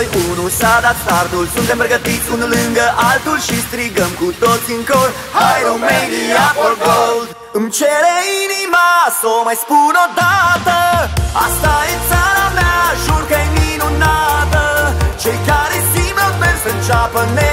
2, 1, s-a dat startul. Suntem pregătiți unul lângă altul și strigăm cu toți în cor: hai Romania for gold! Îmi cere inima să o mai spun o dată: asta e țara mea, jur că e minunată. Cei care simt la fel să înceapă